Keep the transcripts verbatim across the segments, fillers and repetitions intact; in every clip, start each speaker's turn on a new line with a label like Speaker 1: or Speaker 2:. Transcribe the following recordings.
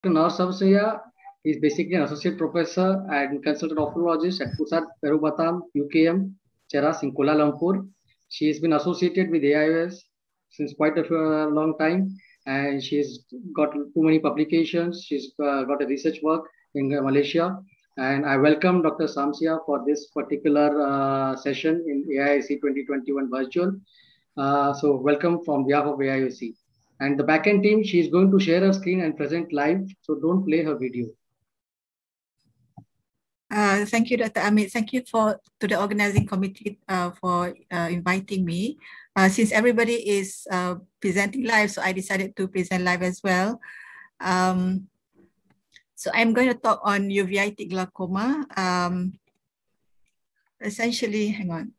Speaker 1: Naur Samsiya is basically an associate professor and consultant ophthalmologist at Pusat Perubatam, U K M, Cheras in Kuala Lumpur. She has been associated with A I O S since quite a uh, long time, and she's got too many publications. She's uh, got a research work in uh, Malaysia. And I welcome Doctor Samsia for this particular uh, session in A I O C twenty twenty-one virtual. Uh, so welcome from behalf of A I O C. And the backend team, she is going to share her screen and present live, so don't play her video.
Speaker 2: Uh, thank you, Doctor Amit. Thank you for to the organizing committee uh, for uh, inviting me. Uh, since everybody is uh, presenting live, so I decided to present live as well. Um, so I'm going to talk on uveitic glaucoma. Um, essentially, hang on.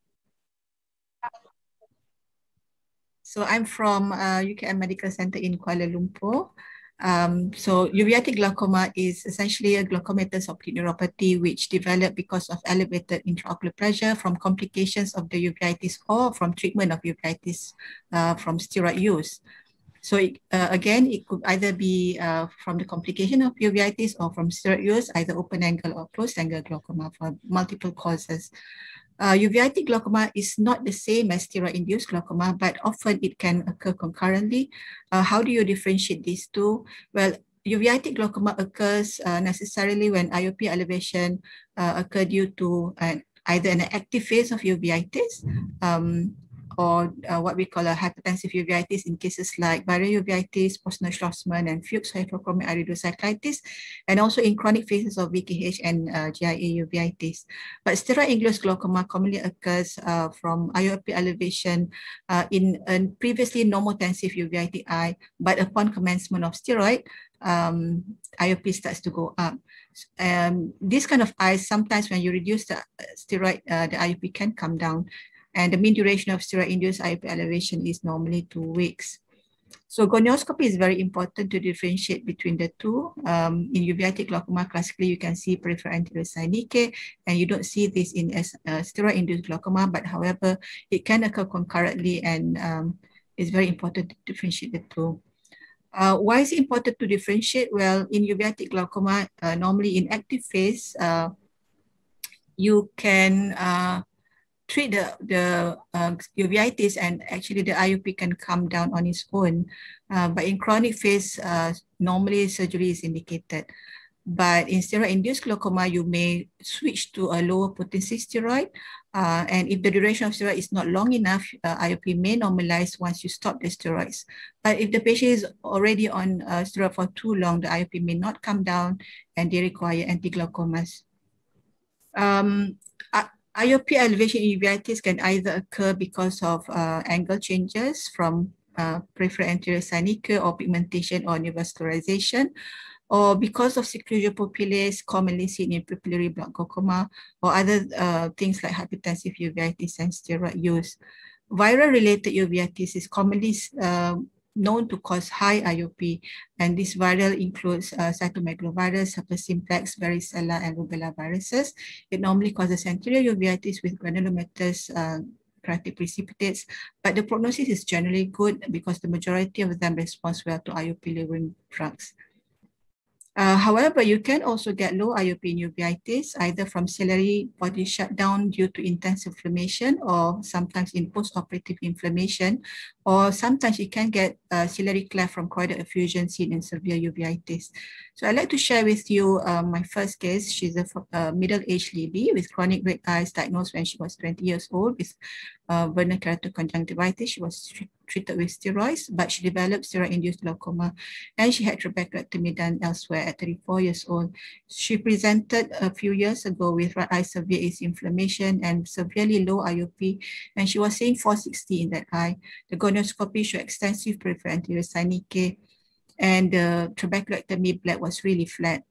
Speaker 2: So I'm from uh, U K M Medical Center in Kuala Lumpur. Um, so uveitic glaucoma is essentially a glaucomatous optic neuropathy which developed because of elevated intraocular pressure from complications of the uveitis or from treatment of uveitis uh, from steroid use. So it, uh, again, it could either be uh, from the complication of uveitis or from steroid use, either open angle or closed angle glaucoma for multiple causes. Uh, uveitic glaucoma is not the same as steroid-induced glaucoma, but often it can occur concurrently. Uh, how do you differentiate these two? Well, uveitic glaucoma occurs uh, necessarily when I O P elevation uh, occur due to an, either an active phase of uveitis um, or uh, what we call a hypertensive uveitis in cases like viral uveitis, Posner-Schlossman, and Fuchs hypochromic iridocyclitis, and also in chronic phases of V K H and uh, G I A uveitis. But steroid-induced glaucoma commonly occurs uh, from I O P elevation uh, in a previously normotensive uveitic eye, but upon commencement of steroid, um, I O P starts to go up. Um, this kind of eyes, sometimes when you reduce the steroid, uh, the I O P can come down. And the mean duration of steroid-induced I O P elevation is normally two weeks. So gonioscopy is very important to differentiate between the two. Um, in uveitic glaucoma, classically, you can see peripheral anterior synechiae, and you don't see this in as uh, steroid-induced glaucoma, but however, it can occur concurrently, and um, it's very important to differentiate the two. Uh, why is it important to differentiate? Well, in uveitic glaucoma, uh, normally in active phase, uh, you can uh, treat the, the uh, uveitis, and actually the I O P can come down on its own. Uh, but in chronic phase, uh, normally surgery is indicated. But in steroid-induced glaucoma, you may switch to a lower potency steroid. Uh, and if the duration of steroid is not long enough, uh, I O P may normalize once you stop the steroids. But if the patient is already on uh, steroid for too long, the I O P may not come down and they require anti-glaucomas. Um, I O P elevation in uveitis can either occur because of uh, angle changes from uh, peripheral anterior synechiae or pigmentation or neovascularization, or because of seclusion papillae commonly seen in papillary blood glaucoma, or other uh, things like hypertensive uveitis and steroid use. Viral-related uveitis is commonly uh, known to cause high I O P, and this viral includes uh, cytomegalovirus, herpes simplex, varicella, and rubella viruses. It normally causes anterior uveitis with granulomatous uh, keratic precipitates, but the prognosis is generally good because the majority of them respond well to I O P-lowering drugs. Uh, however, you can also get low I O P in uveitis, either from ciliary body shutdown due to intense inflammation, or sometimes in post-operative inflammation, or sometimes you can get uh, ciliary cleft from choroidal effusion seen in severe uveitis. So I'd like to share with you uh, my first case. She's a uh, middle-aged lady with chronic red eyes diagnosed when she was twenty years old with uh, vernal keratoconjunctivitis. She was treated with steroids, but she developed steroid-induced glaucoma, and she had trabeculectomy done elsewhere at thirty-four years old. She presented a few years ago with right eye severe A C inflammation and severely low I O P, and she was seeing four sixty in that eye. The gonioscopy showed extensive peripheral anterior synechiae, and the trabeculectomy bled was really flat.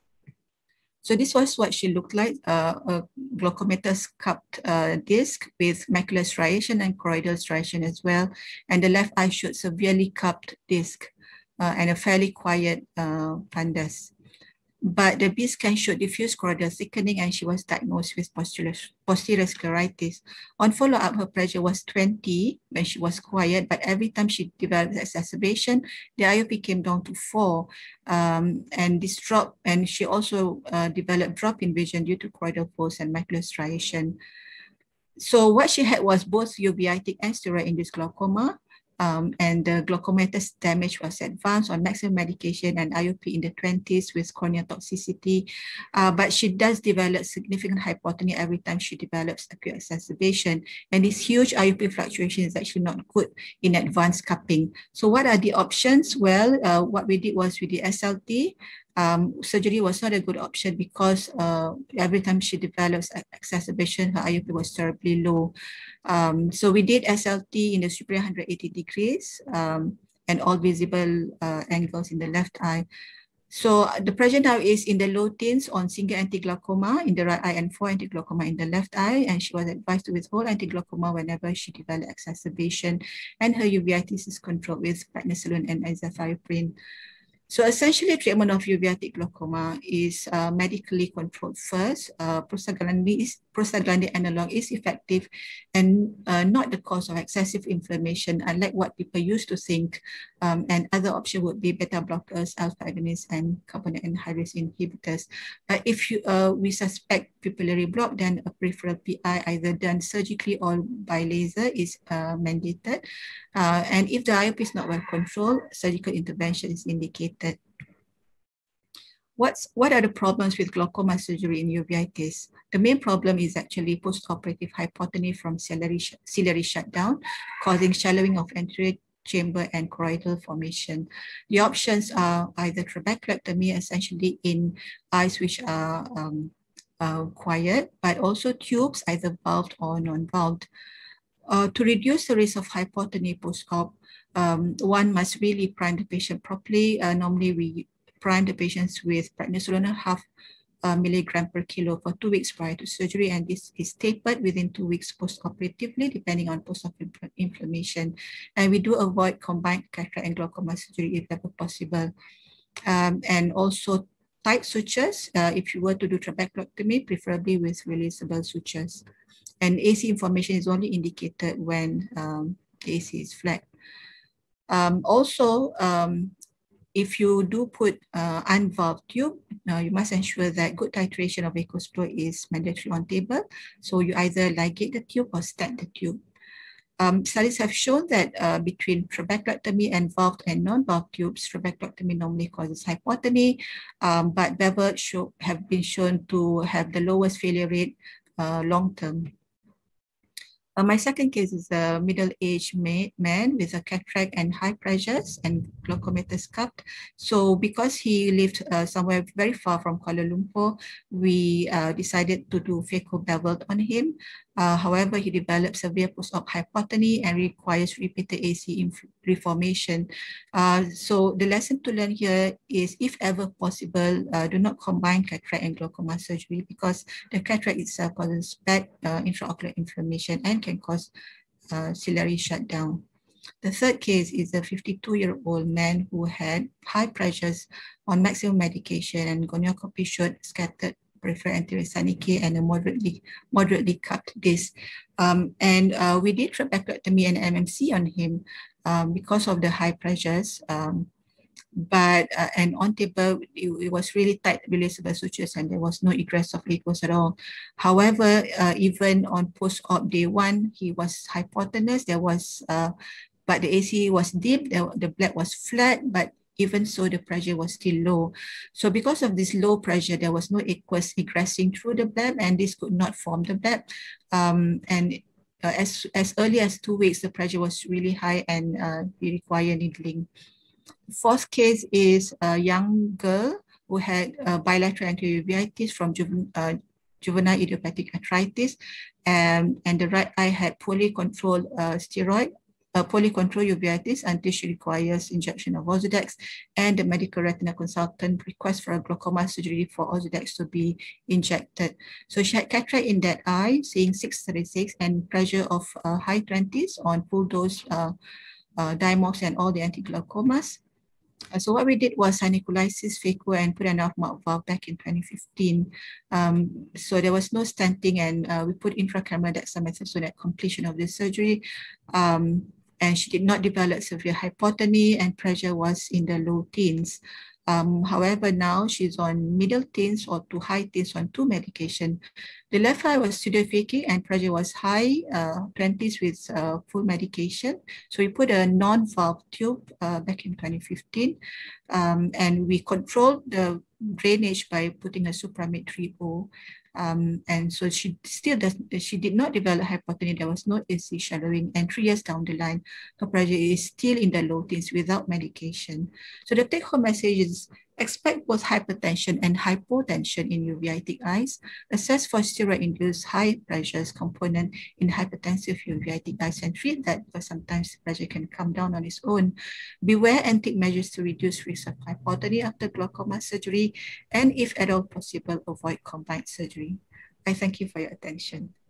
Speaker 2: So this was what she looked like, uh, a glaucomatous cupped uh, disc with macular striation and choroidal striation as well. And the left eye showed severely cupped disc uh, and a fairly quiet uh, fundus. but the B scan showed diffuse choroidal thickening and she was diagnosed with posterior, posterior scleritis. On follow-up, her pressure was twenty when she was quiet, but every time she developed exacerbation, the I O P came down to four, um, and this drop, and she also uh, developed drop in vision due to choroidal folds and macular striation. So what she had was both uveitic and steroid-induced glaucoma. Um, and the glaucomatous damage was advanced on maximum medication and I O P in the twenties with cornea toxicity. Uh, but she does develop significant hypotony every time she develops acute exacerbation. And this huge I O P fluctuation is actually not good in advanced cupping. So what are the options? Well, uh, what we did was we did S L T. Um, surgery was not a good option because uh, every time she develops exacerbation, her I O P was terribly low. Um, so we did S L T in the superior one hundred eighty degrees um, and all visible uh, angles in the left eye. So the pressure now is in the low teens on single anti-glaucoma in the right eye and four anti-glaucoma in the left eye. And she was advised to withhold anti-glaucoma whenever she developed exacerbation. And her uveitis is controlled with prednisolone and azathioprine. So essentially, treatment of uveitic glaucoma is uh, medically controlled first. Uh, prostaglandin, is, prostaglandin analog is effective and uh, not the cause of excessive inflammation, unlike what people used to think. Um, and other option would be beta blockers, alpha agonists, and carbonic anhydrase inhibitors. But if you uh, we suspect pupillary block, then a peripheral P I either done surgically or by laser is uh, mandated. Uh, and if the I O P is not well controlled, surgical intervention is indicated. What's, what are the problems with glaucoma surgery in uveitis? The main problem is actually postoperative hypotony from ciliary, ciliary shutdown, causing shallowing of anterior chamber and choroidal formation. The options are either trabeculectomy, essentially in eyes which are um, uh, quiet, but also tubes, either valved or non-valved. Uh, to reduce the risk of hypotony post-op, um, one must really prime the patient properly. Uh, normally, we prime the patients with prednisolone half uh, milligram per kilo for two weeks prior to surgery, and this is tapered within two weeks post-operatively, depending on post-op inflammation. And we do avoid combined cataract and glaucoma surgery if ever possible. Um, and also tight sutures, uh, if you were to do trabeculectomy, preferably with releasable sutures. And A C information is only indicated when um, the A C is flat. Um, also, um, if you do put uh, unvalved tube, uh, you must ensure that good titration of aqueous flow is mandatory on table. So you either ligate the tube or stent the tube. Um, studies have shown that uh, between trabeculectomy and valved and non-valved tubes, trabeculectomy normally causes hypotony, um, but bevel show, have been shown to have the lowest failure rate uh, long-term. Uh, my second case is a middle-aged man with a cataract and high pressures and glaucomatous cupped. So because he lived uh, somewhere very far from Kuala Lumpur, we uh, decided to do phaco-beveled on him. Uh, however, he developed severe post-op hypotony and requires repeated A C reformation. Uh, so the lesson to learn here is, if ever possible, uh, do not combine cataract and glaucoma surgery, because the cataract itself causes bad uh, intraocular inflammation and can cause uh, ciliary shutdown. The third case is a fifty-two-year-old man who had high pressures on maximum medication, and gonioscopy showed scattered peripheral anterior synechia and a moderately moderately cupped disc. Um, and uh, we did trabeculectomy and M M C on him um, because of the high pressures. Um, but uh, and on table, it, it was really tight releasable sutures, and there was no egress of aqueous at all. However, uh, even on post-op day one, he was hypotenuse. There was, uh, but the A C was deep. The, the bleb was flat, but even so, the pressure was still low. So because of this low pressure, there was no aqueous egressing through the bleb, and this could not form the bleb. Um, and uh, as, as early as two weeks, the pressure was really high, and uh, we require needling. Fourth case is a young girl who had uh, bilateral anterior uveitis from juven uh, juvenile idiopathic arthritis, and, and the right eye had poorly controlled uh, steroid, uh, poorly controlled uveitis until she requires injection of Ozurdex, and the medical retina consultant requests for a glaucoma surgery for Ozurdex to be injected. So she had cataract in that eye, seeing six thirty-six, and pressure of uh, high twenties on full dose uh, uh, Diamox and all the anti-glaucomas. So what we did was saniculisis, phaco, and put an off-mouth valve back in twenty fifteen. Um, so there was no stenting, and uh, we put infracranial dexamethasone at completion of the surgery. Um, and she did not develop severe hypotony, and pressure was in the low teens. Um, however, now she's on middle teens or to high teens on two medication. The left eye was pseudophakic and pressure was high, uh, twenties with uh, full medication. So we put a non-valve tube uh, back in twenty fifteen, um, and we controlled the drainage by putting a Supramid three O. Um, and so she still does, she did not develop hypotony. There was no A C shallowing, and three years down the line, her pressure is still in the low teens without medication. So the take-home message is expect both hypertension and hypotension in uveitic eyes. Assess for steroid-induced high pressures component in hypertensive uveitic eyes and treat that because sometimes the pressure can come down on its own. Beware and take measures to reduce risk of hypotony after glaucoma surgery, and if at all possible, avoid combined surgery. I thank you for your attention.